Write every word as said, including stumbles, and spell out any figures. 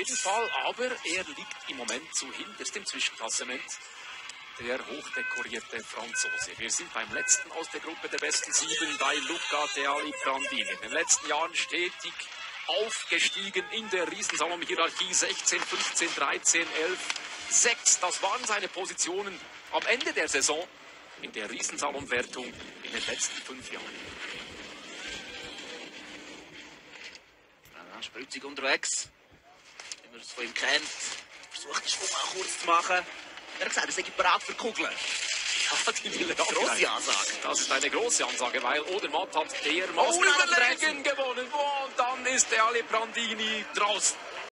jeden Fall, aber er liegt im Moment zu hinterst im Zwischenklassement. Der hochdekorierte Franzose. Wir sind beim letzten aus der Gruppe der besten sieben bei Luca De Aliprandini. In den letzten Jahren stetig aufgestiegen in der Riesensalon-Hierarchie. sechzehn, fünfzehn, dreizehn, elf, sechs. Das waren seine Positionen am Ende der Saison in der Riesensalon-Wertung in den letzten fünf Jahren. Ja, spritzig unterwegs. Wie man es von ihm kennt. Versucht den Schwung auch kurz zu machen. Er hat gesagt, er sei bereit für Kugeln. Ja, die will er Grosse Ansage. Das ist eine große Ansage, weil Odermatt hat dermaßen Oh, überlegen gewonnen. Oh, und dann ist der Aliprandini draußen.